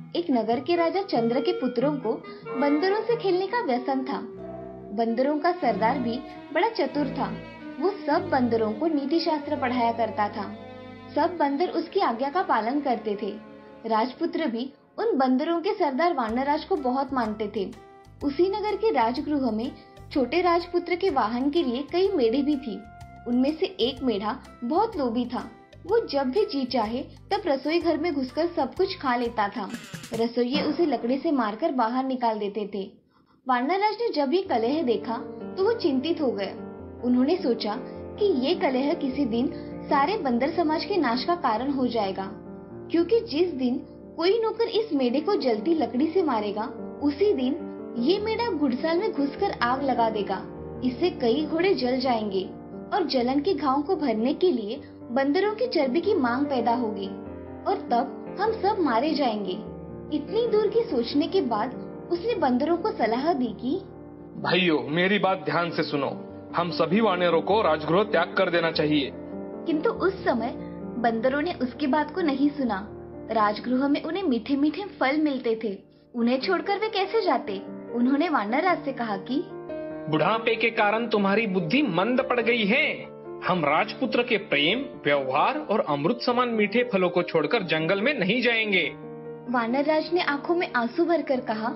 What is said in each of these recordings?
एक नगर के राजा चंद्र के पुत्रों को बंदरों से खेलने का व्यसन था। बंदरों का सरदार भी बड़ा चतुर था। वो सब बंदरों को नीति शास्त्र पढ़ाया करता था। सब बंदर उसकी आज्ञा का पालन करते थे। राजपुत्र भी उन बंदरों के सरदार वानरराज को बहुत मानते थे। उसी नगर के राजगृह में छोटे राजपुत्र के वाहन के लिए कई मेढ़े भी थी। उनमें से एक मेढ़ा बहुत लोभी था। वो जब भी जी चाहे तब रसोई घर में घुसकर सब कुछ खा लेता था। रसोइये उसे लकड़ी से मारकर बाहर निकाल देते थे। वानरराज ने जब ये कलह देखा तो वो चिंतित हो गए। उन्होंने सोचा कि ये कलह किसी दिन सारे बंदर समाज के नाश का कारण हो जाएगा, क्योंकि जिस दिन कोई नौकर इस मेढ़े को जलती लकड़ी से मारेगा, उसी दिन ये मेढ़ा घुड़साल में घुसकर आग लगा देगा। इससे कई घोड़े जल जाएंगे और जलन के घाव को भरने के लिए बंदरों की चर्बी की मांग पैदा होगी और तब हम सब मारे जाएंगे। इतनी दूर की सोचने के बाद उसने बंदरों को सलाह दी कि भाइयों, मेरी बात ध्यान से सुनो। हम सभी वानरों को राजगृह त्याग कर देना चाहिए। किंतु उस समय बंदरों ने उसकी बात को नहीं सुना। राजगृह में उन्हें मीठे मीठे फल मिलते थे। उन्हें छोड़कर वे कैसे जाते? उन्होंने वानरराज से कहा कि बुढ़ापे के कारण तुम्हारी बुद्धि मंद पड़ गई है। हम राजपुत्र के प्रेम, व्यवहार और अमृत समान मीठे फलों को छोड़कर जंगल में नहीं जाएंगे। वानरराज ने आंखों में आंसू भरकर कहा,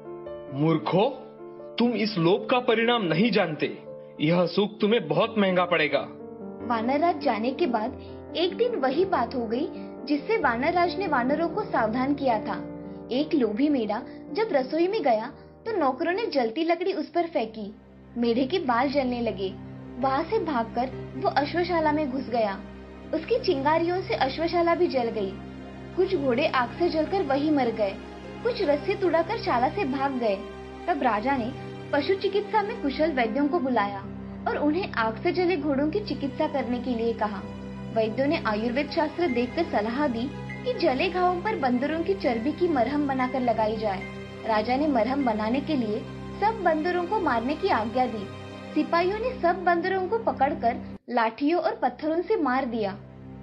मूर्खों, तुम इस लोभ का परिणाम नहीं जानते। यह सुख तुम्हें बहुत महंगा पड़ेगा। वानरराज जाने के बाद एक दिन वही बात हो गई जिससे वानरराज ने वानरों को सावधान किया था। एक लोभी मेढ़ा जब रसोई में गया तो नौकरों ने जलती लकड़ी उस पर फेंकी। मेढ़े के बाल जलने लगे। वहाँ से भागकर वो अश्वशाला में घुस गया। उसकी चिंगारियों से अश्वशाला भी जल गई। कुछ घोड़े आग से जलकर वही मर गए। कुछ रस्सी तुड़ाकर शाला से भाग गए। तब राजा ने पशु चिकित्सा में कुशल वैद्यों को बुलाया और उन्हें आग से जले घोड़ों की चिकित्सा करने के लिए कहा। वैद्यों ने आयुर्वेद शास्त्र देखकर सलाह दी कि जले घावों पर बंदरों की चर्बी की मरहम बनाकर लगाई जाए। राजा ने मरहम बनाने के लिए सब बंदरों को मारने की आज्ञा दी। सिपाहियों ने सब बंदरों को पकड़कर लाठियों और पत्थरों से मार दिया।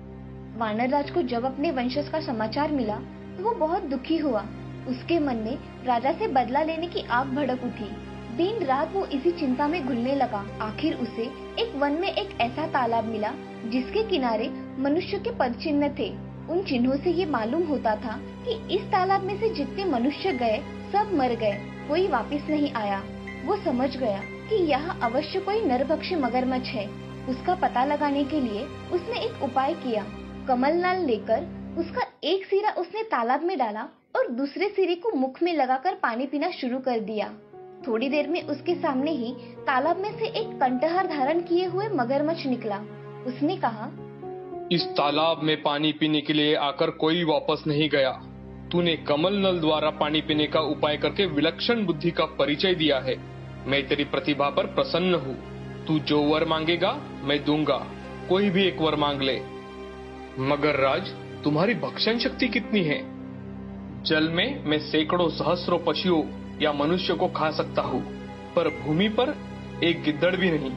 वानरराज को जब अपने वंशज का समाचार मिला तो वो बहुत दुखी हुआ। उसके मन में राजा से बदला लेने की आग भड़क उठी। दिन रात वो इसी चिंता में घुलने लगा। आखिर उसे एक वन में एक ऐसा तालाब मिला जिसके किनारे मनुष्य के पद चिन्ह थे। उन चिन्हों से ये मालूम होता था कि इस तालाब में से जितने मनुष्य गए सब मर गए, कोई वापस नहीं आया। वो समझ गया कि यहाँ अवश्य कोई नरभक्षी मगरमच्छ है। उसका पता लगाने के लिए उसने एक उपाय किया। कमल नल लेकर उसका एक सिरा उसने तालाब में डाला और दूसरे सिरे को मुख में लगाकर पानी पीना शुरू कर दिया। थोड़ी देर में उसके सामने ही तालाब में से एक कंटहार धारण किए हुए मगरमच्छ निकला। उसने कहा, इस तालाब में पानी पीने के लिए आकर कोई वापस नहीं गया। तूने कमल नल द्वारा पानी पीने का उपाय करके विलक्षण बुद्धि का परिचय दिया है। मैं तेरी प्रतिभा पर प्रसन्न हूँ। तू जो वर मांगेगा मैं दूंगा। कोई भी एक वर मांग ले। मगर राज, तुम्हारी भक्षण शक्ति कितनी है? जल में मैं सैकड़ों सहस्रों पक्षियों या मनुष्य को खा सकता हूँ, पर भूमि पर एक गिद्दड़ भी नहीं।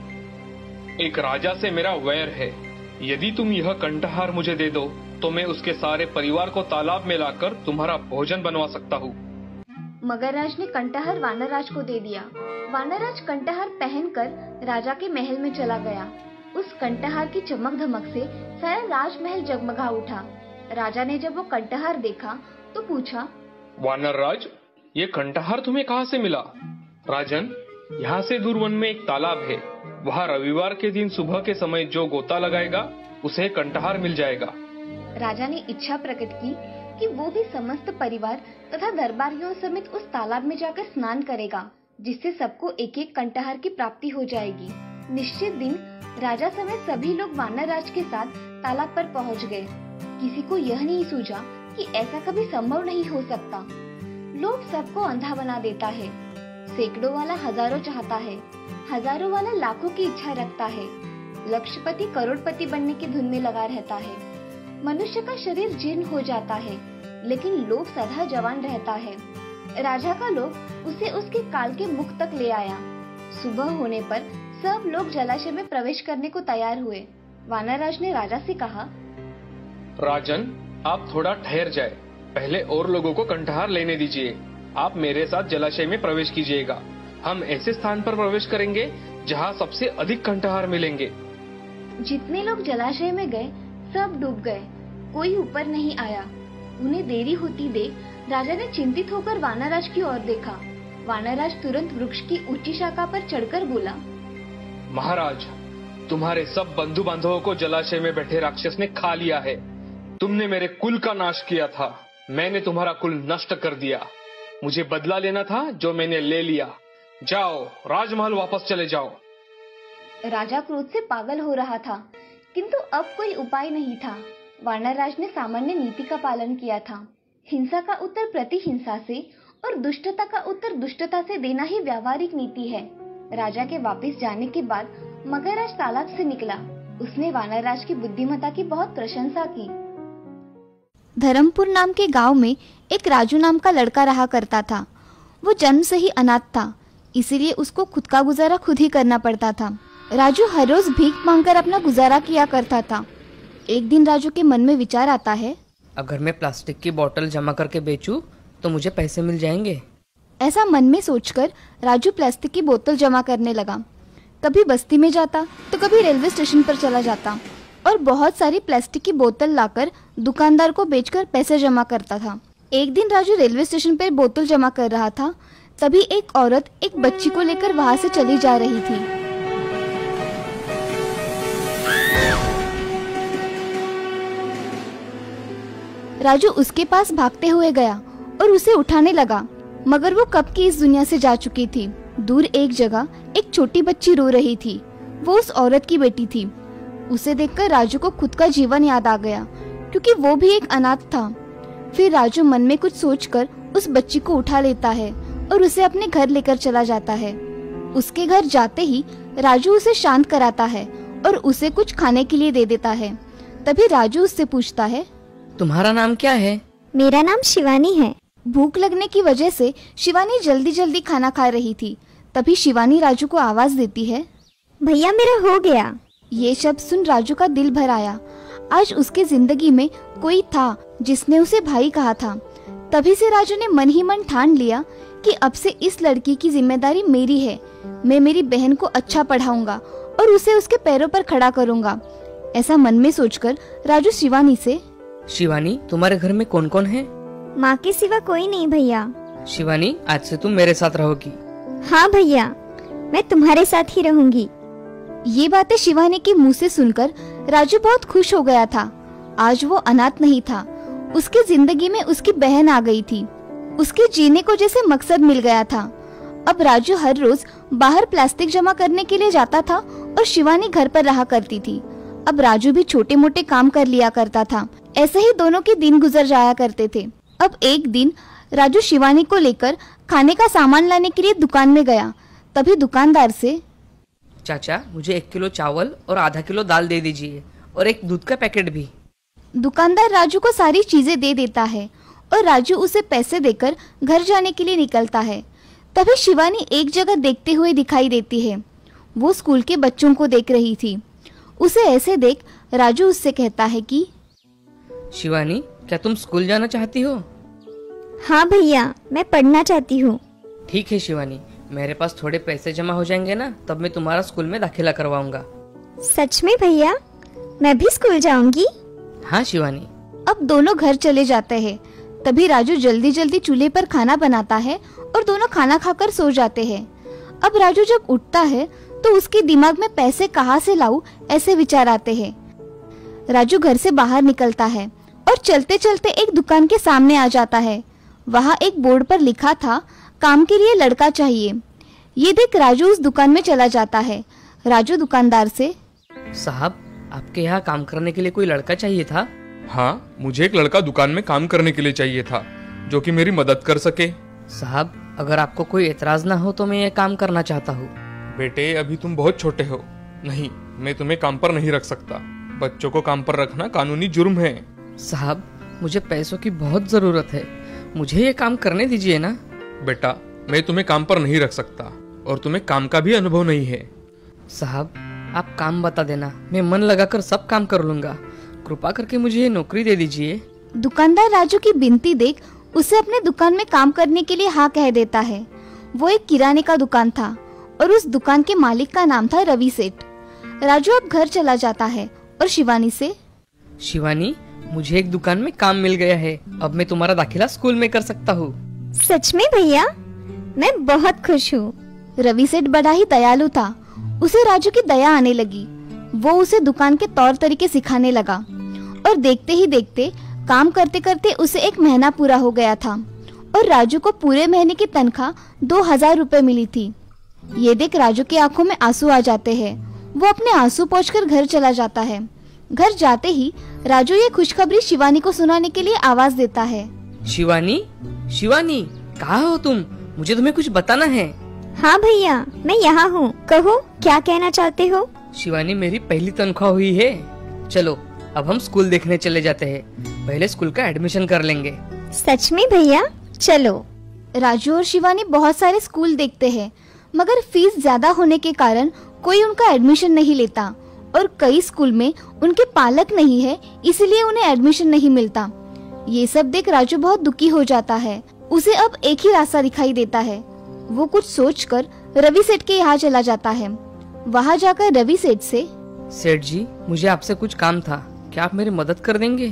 एक राजा से मेरा वैर है। यदि तुम यह कंठहार मुझे दे दो तो मैं उसके सारे परिवार को तालाब में लाकर तुम्हारा भोजन बनवा सकता हूँ। मगरराज ने कंठहार वानरराज को दे दिया। वानरराज कंठहार पहनकर राजा के महल में चला गया। उस कंठहार की चमक धमक से सारा राजमहल जगमगा उठा। राजा ने जब वो कंठहार देखा तो पूछा, वानरराज, ये कंठहार तुम्हें कहाँ से मिला? राजन, यहाँ से दूर वन में एक तालाब है। वहाँ रविवार के दिन सुबह के समय जो गोता लगाएगा उसे कंठहार मिल जाएगा। राजा ने इच्छा प्रकट की कि वो भी समस्त परिवार तथा दरबारियों समेत उस तालाब में जाकर स्नान करेगा, जिससे सबको एक एक कंठहार की प्राप्ति हो जाएगी। निश्चित दिन राजा समेत सभी लोग वानरराज के साथ तालाब पर पहुंच गए। किसी को यह नहीं सूझा कि ऐसा कभी संभव नहीं हो सकता। लोभ सबको अंधा बना देता है। सैकड़ों वाला हजारों चाहता है, हजारों वाला लाखों की इच्छा रखता है। लक्षपति करोड़पति बनने की धुन में लगा रहता है। मनुष्य का शरीर जीर्ण हो जाता है, लेकिन लोभ सदा जवान रहता है। राजा का लोभ उसे उसके काल के मुख तक ले आया। सुबह होने पर सब लोग जलाशय में प्रवेश करने को तैयार हुए। वानरराज ने राजा से कहा, राजन, आप थोड़ा ठहर जाए। पहले और लोगों को कंठहार लेने दीजिए। आप मेरे साथ जलाशय में प्रवेश कीजिएगा। हम ऐसे स्थान पर प्रवेश करेंगे जहाँ सबसे अधिक कंठहार मिलेंगे। जितने लोग जलाशय में गए सब डूब गए, कोई ऊपर नहीं आया। उन्हें देरी होती देख राजा ने चिंतित होकर वानरराज की ओर देखा। वानरराज तुरंत वृक्ष की ऊंची शाखा पर चढ़कर बोला, महाराज, तुम्हारे सब बंधु बांधवों को जलाशय में बैठे राक्षस ने खा लिया है। तुमने मेरे कुल का नाश किया था, मैंने तुम्हारा कुल नष्ट कर दिया। मुझे बदला लेना था जो मैंने ले लिया। जाओ, राजमहल वापस चले जाओ। राजा क्रोध से पागल हो रहा था, किंतु अब कोई उपाय नहीं था। वानरराज ने सामान्य नीति का पालन किया था। हिंसा का उत्तर प्रतिहिंसा से और दुष्टता का उत्तर दुष्टता से देना ही व्यावहारिक नीति है। राजा के वापस जाने के बाद मगरराज तालाब से निकला। उसने वानरराज की बुद्धिमत्ता की बहुत प्रशंसा की। धर्मपुर नाम के गांव में एक राजू नाम का लड़का रहा करता था। वो जन्म से ही अनाथ था, इसीलिए उसको खुद का गुजारा खुद ही करना पड़ता था। राजू हर रोज भीख मांगकर अपना गुजारा किया करता था। एक दिन राजू के मन में विचार आता है, अगर मैं प्लास्टिक की बोतल जमा करके बेचूं तो मुझे पैसे मिल जाएंगे। ऐसा मन में सोचकर राजू प्लास्टिक की बोतल जमा करने लगा। कभी बस्ती में जाता तो कभी रेलवे स्टेशन पर चला जाता और बहुत सारी प्लास्टिक की बोतल लाकर दुकानदार को बेचकर पैसे जमा करता था। एक दिन राजू रेलवे स्टेशन पर बोतल जमा कर रहा था, तभी एक औरत एक बच्ची को लेकर वहां से चली जा रही थी। राजू उसके पास भागते हुए गया और उसे उठाने लगा, मगर वो कब की इस दुनिया से जा चुकी थी। दूर एक जगह एक छोटी बच्ची रो रही थी। वो उस औरत की बेटी थी। उसे देखकर राजू को खुद का जीवन याद आ गया, क्योंकि वो भी एक अनाथ था। फिर राजू मन में कुछ सोचकर उस बच्ची को उठा लेता है और उसे अपने घर लेकर चला जाता है। उसके घर जाते ही राजू उसे शांत कराता है और उसे कुछ खाने के लिए दे देता है। तभी राजू उससे पूछता है, तुम्हारा नाम क्या है? मेरा नाम शिवानी है। भूख लगने की वजह से शिवानी जल्दी जल्दी खाना खा रही थी। तभी शिवानी राजू को आवाज देती है, भैया मेरा हो गया। ये शब्द सुन राजू का दिल भर आया। आज उसके जिंदगी में कोई था जिसने उसे भाई कहा था। तभी से राजू ने मन ही मन ठान लिया कि अब से इस लड़की की जिम्मेदारी मेरी है। मैं मेरी बहन को अच्छा पढ़ाऊंगा और उसे उसके पैरों पर खड़ा करूंगा। ऐसा मन में सोचकर राजू शिवानी से, शिवानी, तुम्हारे घर में कौन कौन है? माँ के सिवा कोई नहीं भैया। शिवानी, आज से तुम मेरे साथ रहोगी। हाँ भैया, मैं तुम्हारे साथ ही रहूंगी। ये बातें शिवानी के मुंह से सुनकर राजू बहुत खुश हो गया था। आज वो अनाथ नहीं था, उसकी जिंदगी में उसकी बहन आ गई थी। उसके जीने को जैसे मकसद मिल गया था। अब राजू हर रोज बाहर प्लास्टिक जमा करने के लिए जाता था और शिवानी घर पर रहा करती थी। अब राजू भी छोटे मोटे काम कर लिया करता था। ऐसे ही दोनों के दिन गुजर जाया करते थे। अब एक दिन राजू शिवानी को लेकर खाने का सामान लाने के लिए दुकान में गया। तभी दुकानदार से, चाचा, मुझे 1 किलो चावल और आधा किलो दाल दे दीजिए और एक दूध का पैकेट भी। दुकानदार राजू को सारी चीजें दे देता है और राजू उसे पैसे देकर घर जाने के लिए निकलता है। तभी शिवानी एक जगह देखते हुए दिखाई देती है। वो स्कूल के बच्चों को देख रही थी। उसे ऐसे देख राजू उससे कहता है कि, शिवानी, क्या तुम स्कूल जाना चाहती हो? हाँ भैया, मैं पढ़ना चाहती हूँ। ठीक है शिवानी, मेरे पास थोड़े पैसे जमा हो जाएंगे ना, तब मैं तुम्हारा स्कूल में दाखिला करवाऊंगा। सच में भैया? मैं भी स्कूल जाऊंगी। हाँ शिवानी। अब दोनों घर चले जाते हैं। तभी राजू जल्दी जल्दी चूल्हे पर खाना बनाता है और दोनों खाना खाकर सो जाते हैं। अब राजू जब उठता है तो उसके दिमाग में पैसे कहाँ से लाऊं ऐसे विचार आते हैं। राजू घर से बाहर निकलता है और चलते चलते एक दुकान के सामने आ जाता है। वहाँ एक बोर्ड पर लिखा था, काम के लिए लड़का चाहिए। ये देख राजू उस दुकान में चला जाता है। राजू दुकानदार से, साहब, आपके यहाँ काम करने के लिए कोई लड़का चाहिए था? हाँ, मुझे एक लड़का दुकान में काम करने के लिए चाहिए था जो कि मेरी मदद कर सके। साहब, अगर आपको कोई एतराज ना हो तो मैं ये काम करना चाहता हूँ। बेटे, अभी तुम बहुत छोटे हो। नहीं, मैं तुम्हें काम पर नहीं रख सकता। बच्चों को काम पर रखना कानूनी जुर्म है। साहब, मुझे पैसों की बहुत जरूरत है, मुझे ये काम करने दीजिए ना। बेटा, मैं तुम्हें काम पर नहीं रख सकता और तुम्हें काम का भी अनुभव नहीं है। साहब, आप काम बता देना, मैं मन लगाकर सब काम कर लूंगा। कृपा करके मुझे ये नौकरी दे दीजिए। दुकानदार राजू की बिनती देख उसे अपने दुकान में काम करने के लिए हाँ कह देता है। वो एक किराने का दुकान था और उस दुकान के मालिक का नाम था रवि सेठ। राजू अब घर चला जाता है और शिवानी से, शिवानी, मुझे एक दुकान में काम मिल गया है। अब मैं तुम्हारा दाखिला स्कूल में कर सकता हूँ। सच में भैया? मैं बहुत खुश हूँ। रवि सेठ बड़ा ही दयालु था। उसे राजू की दया आने लगी। वो उसे दुकान के तौर तरीके सिखाने लगा और देखते ही देखते काम करते करते उसे एक महीना पूरा हो गया था और राजू को पूरे महीने की तनख्वाह 2000 रुपए मिली थी। ये देख राजू की आंखों में आंसू आ जाते हैं। वो अपने आंसू पोंछकर घर चला जाता है। घर जाते ही राजू ये खुशखबरी शिवानी को सुनाने के लिए आवाज देता है। शिवानी, शिवानी, कहाँ हो तुम? मुझे तुम्हें कुछ बताना है। हाँ भैया, मैं यहाँ हूँ। कहो, क्या कहना चाहते हो? शिवानी, मेरी पहली तनख्वाह हुई है। चलो अब हम स्कूल देखने चले जाते हैं। पहले स्कूल का एडमिशन कर लेंगे। सच में भैया? चलो। राजू और शिवानी बहुत सारे स्कूल देखते हैं, मगर फीस ज्यादा होने के कारण कोई उनका एडमिशन नहीं लेता और कई स्कूल में उनके पालक नहीं है, इसलिए उन्हें एडमिशन नहीं मिलता। ये सब देख राजू बहुत दुखी हो जाता है। उसे अब एक ही रास्ता दिखाई देता है। वो कुछ सोचकर रवि सेठ के यहाँ चला जाता है। वहाँ जाकर रवि सेठ से, सेठ जी, मुझे आपसे कुछ काम था, क्या आप मेरी मदद कर देंगे?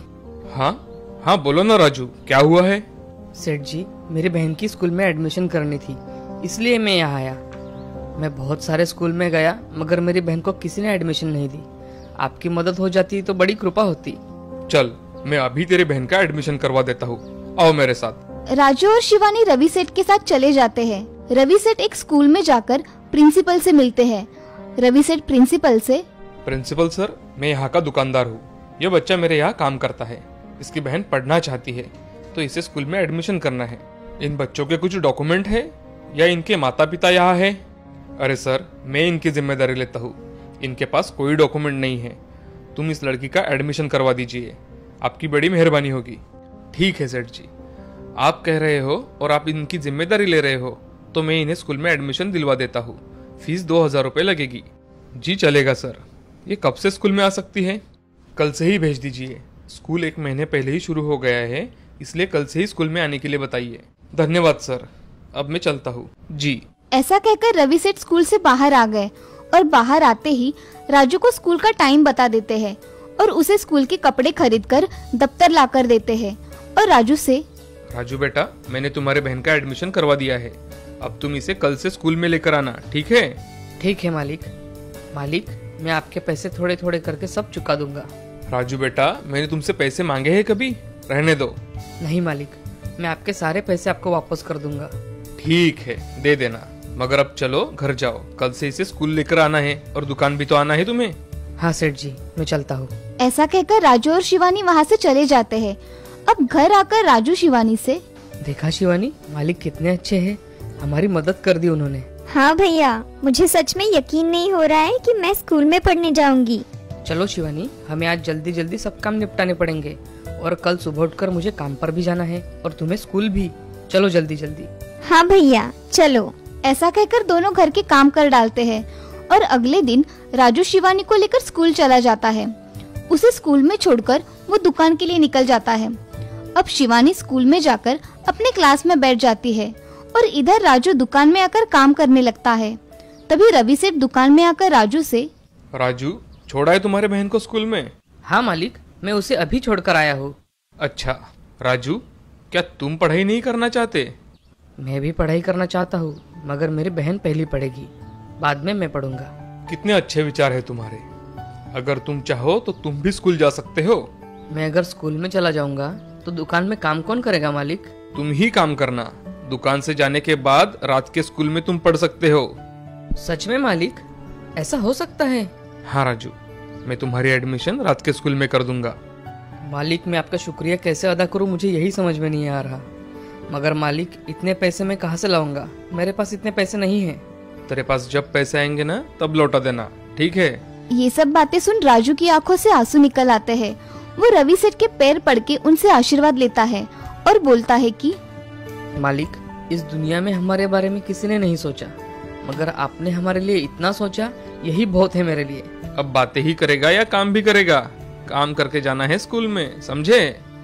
हाँ हाँ, बोलो ना राजू, क्या हुआ है? सेठ जी, मेरी बहन की स्कूल में एडमिशन करनी थी, इसलिए मैं यहाँ आया। मैं बहुत सारे स्कूल में गया, मगर मेरी बहन को किसी ने एडमिशन नहीं दी। आपकी मदद हो जाती तो बड़ी कृपा होती। चल, मैं अभी तेरी बहन का एडमिशन करवा देता हूँ, आओ मेरे साथ। राजू और शिवानी रवि सेठ के साथ चले जाते हैं। रवि सेठ एक स्कूल में जाकर प्रिंसिपल से मिलते हैं। रवि सेठ प्रिंसिपल से, प्रिंसिपल सर, मैं यहाँ का दुकानदार हूँ। ये बच्चा मेरे यहाँ काम करता है। इसकी बहन पढ़ना चाहती है तो इसे स्कूल में एडमिशन करना है। इन बच्चों के कुछ डॉक्यूमेंट है या इनके माता पिता यहाँ है? अरे सर, मैं इनकी जिम्मेदारी लेता हूँ। इनके पास कोई डॉक्यूमेंट नहीं है। तुम इस लड़की का एडमिशन करवा दीजिए, आपकी बड़ी मेहरबानी होगी। ठीक है सेठ जी, आप कह रहे हो और आप इनकी जिम्मेदारी ले रहे हो तो मैं इन्हें स्कूल में एडमिशन दिलवा देता हूँ। फीस 2000 रुपये लगेगी। जी चलेगा सर। ये कब से स्कूल में आ सकती है? कल से ही भेज दीजिए। स्कूल 1 महीने पहले ही शुरू हो गया है, इसलिए कल से ही स्कूल में आने के लिए बताइए। धन्यवाद सर, अब मैं चलता हूँ। जी। ऐसा कहकर रवि सेठ स्कूल से बाहर आ गए और बाहर आते ही राजू को स्कूल का टाइम बता देते हैं और उसे स्कूल के कपड़े खरीदकर दफ्तर लाकर देते हैं और राजू से, राजू बेटा, मैंने तुम्हारे बहन का एडमिशन करवा दिया है। अब तुम इसे कल से स्कूल में लेकर आना, ठीक है? ठीक है मालिक। मालिक, मैं आपके पैसे थोड़े थोड़े करके सब चुका दूंगा। राजू बेटा, मैंने तुमसे पैसे मांगे हैं कभी? रहने दो। नहीं मालिक, मैं आपके सारे पैसे आपको वापस कर दूंगा। ठीक है, दे देना, मगर अब चलो घर जाओ। कल से इसे स्कूल लेकर आना है और दुकान भी तो आना है तुम्हें। हाँ सेठ जी, मैं चलता हूँ। ऐसा कहकर राजू और शिवानी वहाँ से चले जाते हैं। अब घर आकर राजू शिवानी से, देखा शिवानी, मालिक कितने अच्छे हैं, हमारी मदद कर दी उन्होंने। हाँ भैया, मुझे सच में यकीन नहीं हो रहा है कि मैं स्कूल में पढ़ने जाऊंगी। चलो शिवानी, हमें आज जल्दी जल्दी सब काम निपटाने पड़ेंगे और कल सुबह उठकर मुझे काम पर भी जाना है और तुम्हें स्कूल भी। चलो जल्दी जल्दी। हाँ भैया, चलो। ऐसा कहकर दोनों घर के काम कर डालते हैं और अगले दिन राजू शिवानी को लेकर स्कूल चला जाता है। उसे स्कूल में छोड़कर वो दुकान के लिए निकल जाता है। अब शिवानी स्कूल में जाकर अपने क्लास में बैठ जाती है और इधर राजू दुकान में आकर काम करने लगता है। तभी रवि सेठ दुकान में आकर राजू से, राजू, छोड़ा है तुम्हारे बहन को स्कूल में? हाँ मालिक, मैं उसे अभी छोड़कर आया हूँ। अच्छा राजू, क्या तुम पढ़ाई नहीं करना चाहते? मैं भी पढ़ाई करना चाहता हूँ, मगर मेरी बहन पहली पढ़ेगी, बाद में मैं पढ़ूंगा। कितने अच्छे विचार है तुम्हारे। अगर तुम चाहो तो तुम भी स्कूल जा सकते हो। मैं अगर स्कूल में चला जाऊंगा तो दुकान में काम कौन करेगा मालिक? तुम ही काम करना। दुकान से जाने के बाद रात के स्कूल में तुम पढ़ सकते हो। सच में मालिक, ऐसा हो सकता है? हाँ राजू, मैं तुम्हारी एडमिशन रात के स्कूल में कर दूंगा। मालिक, मैं आपका शुक्रिया कैसे अदा करूं, मुझे यही समझ में नहीं आ रहा। मगर मालिक, इतने पैसे मैं कहाँ से लाऊंगा? मेरे पास इतने पैसे नहीं हैं। तेरे पास जब पैसे आएंगे ना, तब लौटा देना, ठीक है? ये सब बातें सुन राजू की आंखों से आंसू निकल आते हैं। वो रवि सेठ के पैर पड़ के उनसे आशीर्वाद लेता है और बोलता है कि मालिक, इस दुनिया में हमारे बारे में किसी ने नहीं सोचा, मगर आपने हमारे लिए इतना सोचा, यही बहुत है मेरे लिए। अब बातें ही करेगा या काम भी करेगा? काम करके जाना है स्कूल में, समझे?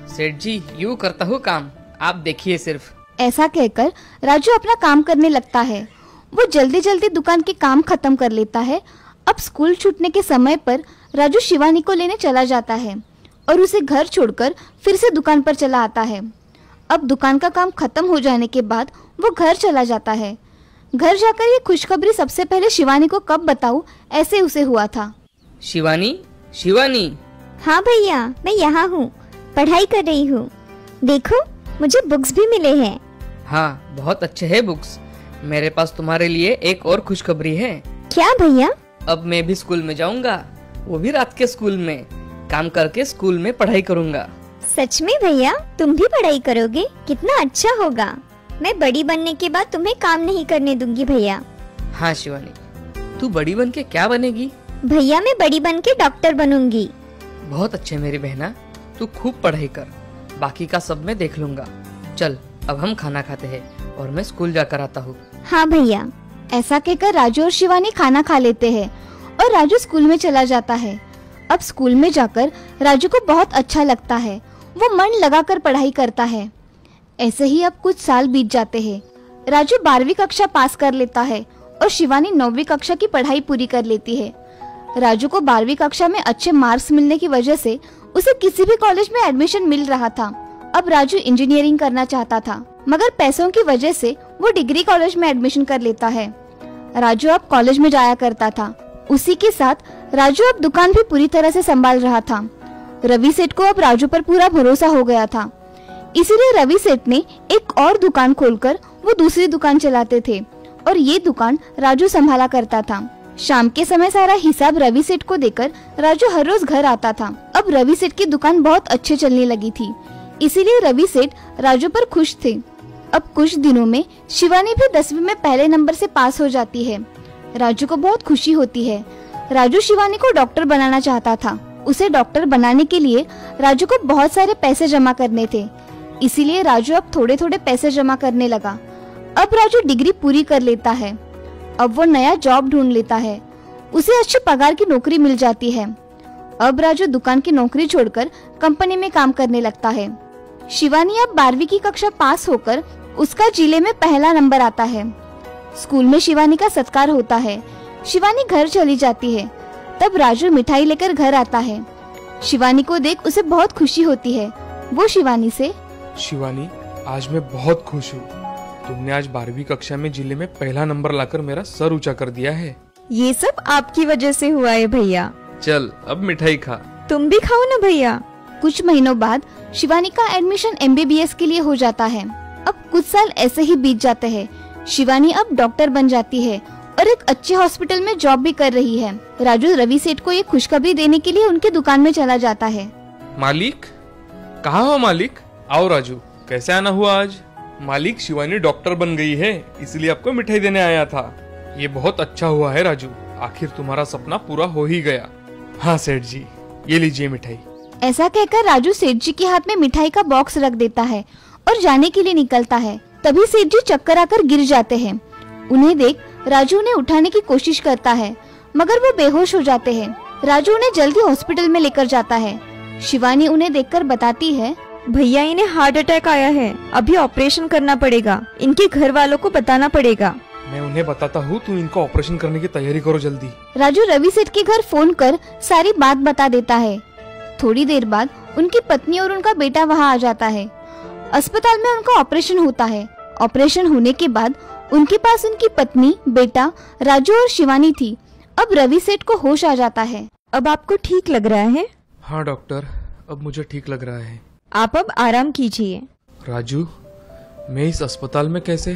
सेठ जी यूँ करता हूँ काम, आप देखिए सिर्फ। ऐसा कहकर राजू अपना काम करने लगता है। वो जल्दी जल्दी दुकान के काम खत्म कर लेता है। अब स्कूल छूटने के समय पर राजू शिवानी को लेने चला जाता है और उसे घर छोड़कर फिर से दुकान पर चला आता है। अब दुकान का काम खत्म हो जाने के बाद वो घर चला जाता है। घर जाकर ये खुशखबरी सबसे पहले शिवानी को कब बताऊं, ऐसे उसे हुआ था। शिवानी, शिवानी। हाँ भैया, मैं यहाँ हूँ, पढ़ाई कर रही हूँ। देखो, मुझे बुक्स भी मिले हैं। हाँ, बहुत अच्छे है बुक्स। मेरे पास तुम्हारे लिए एक और खुशखबरी है। क्या भैया? अब मैं भी स्कूल में जाऊंगा, वो भी रात के स्कूल में। काम करके स्कूल में पढ़ाई करूंगा। सच में भैया, तुम भी पढ़ाई करोगे? कितना अच्छा होगा। मैं बड़ी बनने के बाद तुम्हें काम नहीं करने दूंगी भैया। हाँ शिवानी, तू बड़ी बन के क्या बनेगी? भैया, मैं बड़ी बन के डॉक्टर बनूंगी। बहुत अच्छे मेरी बहना, तू खूब पढ़ाई कर, बाकी का सब मैं देख लूंगा। चल अब हम खाना खाते हैं और मैं स्कूल जाकर आता हूँ। हाँ भैया। ऐसा कहकर राजू और शिवानी खाना खा लेते हैं और राजू स्कूल में चला जाता है। अब स्कूल में जाकर राजू को बहुत अच्छा लगता है। वो मन लगाकर पढ़ाई करता है। ऐसे ही अब कुछ साल बीत जाते हैं। राजू 12वीं कक्षा पास कर लेता है और शिवानी 9वीं कक्षा की पढ़ाई पूरी कर लेती है। राजू को 12वीं कक्षा में अच्छे मार्क्स मिलने की वजह से उसे किसी भी कॉलेज में एडमिशन मिल रहा था। अब राजू इंजीनियरिंग करना चाहता था, मगर पैसों की वजह से वो डिग्री कॉलेज में एडमिशन कर लेता है। राजू अब कॉलेज में जाया करता था। उसी के साथ राजू अब दुकान भी पूरी तरह से संभाल रहा था। रवि सेठ को अब राजू पर पूरा भरोसा हो गया था। इसीलिए रवि सेठ ने एक और दुकान खोलकर वो दूसरी दुकान चलाते थे और ये दुकान राजू संभाला करता था। शाम के समय सारा हिसाब रवि सेठ को देकर राजू हर रोज घर आता था। अब रवि सेठ की दुकान बहुत अच्छे चलने लगी थी, इसीलिए रवि सेठ राजू पर खुश थे। अब कुछ दिनों में शिवानी भी 10वीं में पहले नंबर से पास हो जाती है। राजू को बहुत खुशी होती है। राजू शिवानी को डॉक्टर बनाना चाहता था। उसे डॉक्टर बनाने के लिए राजू को बहुत सारे पैसे जमा करने थे, इसीलिए राजू अब थोड़े थोड़े पैसे जमा करने लगा। अब राजू डिग्री पूरी कर लेता है। अब वो नया जॉब ढूंढ लेता है। उसे अच्छी पगार की नौकरी मिल जाती है। अब राजू दुकान की नौकरी छोड़कर कंपनी में काम करने लगता है। शिवानी अब 12वीं की कक्षा पास होकर उसका जिले में पहला नंबर आता है। स्कूल में शिवानी का सत्कार होता है। शिवानी घर चली जाती है। तब राजू मिठाई लेकर घर आता है। शिवानी को देख उसे बहुत खुशी होती है। वो शिवानी से, शिवानी, आज मैं बहुत खुश हूँ। तुमने आज 12वीं कक्षा में जिले में पहला नंबर लाकर मेरा सर ऊंचा कर दिया है। ये सब आपकी वजह से हुआ है भैया। चल अब मिठाई खा। तुम भी खाओ ना भैया। कुछ महीनों बाद शिवानी का एडमिशन MBBS के लिए हो जाता है। अब कुछ साल ऐसे ही बीत जाते हैं। शिवानी अब डॉक्टर बन जाती है और एक अच्छे हॉस्पिटल में जॉब भी कर रही है। राजू रवि सेठ को ये खुशखबरी देने के लिए उनके दुकान में चला जाता है। मालिक, कहाँ हो मालिक? आओ राजू, कैसे आना हुआ आज? मालिक, शिवानी डॉक्टर बन गई है, इसलिए आपको मिठाई देने आया था। ये बहुत अच्छा हुआ है राजू, आखिर तुम्हारा सपना पूरा हो ही गया। हाँ सेठ जी, ये लीजिए मिठाई। ऐसा कहकर राजू सेठ जी के हाथ में मिठाई का बॉक्स रख देता है और जाने के लिए निकलता है। तभी सेठ जी चक्कर आकर गिर जाते हैं। उन्हें देख राजू उन्हें उठाने की कोशिश करता है, मगर वो बेहोश हो जाते हैं। राजू उन्हें जल्दी हॉस्पिटल में लेकर जाता है। शिवानी उन्हें देखकर बताती है, भैया इन्हें हार्ट अटैक आया है, अभी ऑपरेशन करना पड़ेगा, इनके घर वालों को बताना पड़ेगा। मैं उन्हें बताता हूँ, तुम इनका ऑपरेशन करने की तैयारी करो जल्दी। राजू रवि सेठ के घर फोन कर सारी बात बता देता है। थोड़ी देर बाद उनकी पत्नी और उनका बेटा वहाँ आ जाता है। अस्पताल में उनका ऑपरेशन होता है। ऑपरेशन होने के बाद उनके पास उनकी पत्नी, बेटा, राजू और शिवानी थी। अब रवि सेठ को होश आ जाता है। अब आपको ठीक लग रहा है? हाँ डॉक्टर, अब मुझे ठीक लग रहा है। आप अब आराम कीजिए। राजू, मैं इस अस्पताल में कैसे?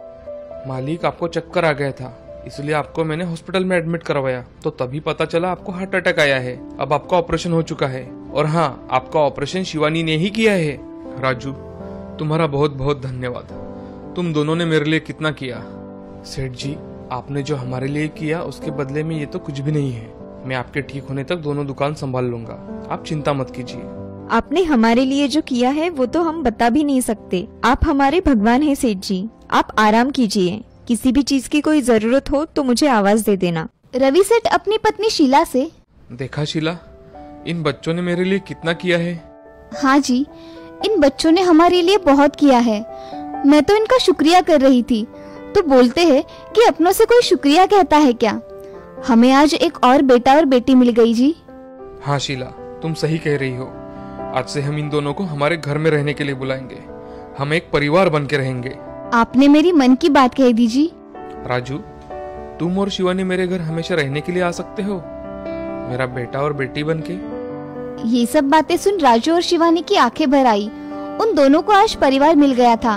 मालिक, आपको चक्कर आ गया था, इसलिए आपको मैंने हॉस्पिटल में एडमिट करवाया, तो तभी पता चला आपको हार्ट अटैक आया है। अब आपका ऑपरेशन हो चुका है, और हाँ, आपका ऑपरेशन शिवानी ने ही किया है। राजू, तुम्हारा बहुत बहुत धन्यवाद। तुम दोनों ने मेरे लिए कितना किया। सेठ जी, आपने जो हमारे लिए किया उसके बदले में ये तो कुछ भी नहीं है। मैं आपके ठीक होने तक दोनों दुकान संभाल लूंगा, आप चिंता मत कीजिए। आपने हमारे लिए जो किया है वो तो हम बता भी नहीं सकते। आप हमारे भगवान हैं सेठ जी। आप आराम कीजिए, किसी भी चीज की कोई जरूरत हो तो मुझे आवाज दे देना। रवि सेठ अपनी पत्नी शीला से, देखा शीला, इन बच्चों ने मेरे लिए कितना किया है। हाँ जी, इन बच्चों ने हमारे लिए बहुत किया है। मैं तो इनका शुक्रिया कर रही थी, तो बोलते हैं कि अपनों से कोई शुक्रिया कहता है क्या। हमें आज एक और बेटा और बेटी मिल गई जी। हाँ शीला, तुम सही कह रही हो। आज से हम इन दोनों को हमारे घर में रहने के लिए बुलाएंगे। हम एक परिवार बन के रहेंगे। आपने मेरी मन की बात कह दी जी। राजू, तुम और शिवानी मेरे घर हमेशा रहने के लिए आ सकते हो, मेरा बेटा और बेटी बन के। ये सब बातें सुन राजू और शिवानी की आंखें भर आई। उन दोनों को आज परिवार मिल गया था।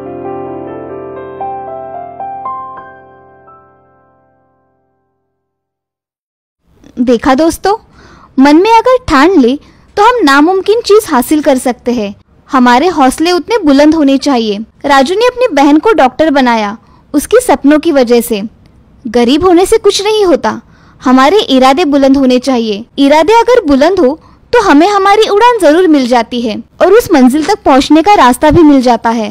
देखा दोस्तों, मन में अगर ठान ले तो हम नामुमकिन चीज हासिल कर सकते हैं। हमारे हौसले उतने बुलंद होने चाहिए। राजू ने अपनी बहन को डॉक्टर बनाया, उसकी सपनों की वजह से। गरीब होने से कुछ नहीं होता, हमारे इरादे बुलंद होने चाहिए। इरादे अगर बुलंद हो तो हमें हमारी उड़ान जरूर मिल जाती है और उस मंजिल तक पहुंचने का रास्ता भी मिल जाता है।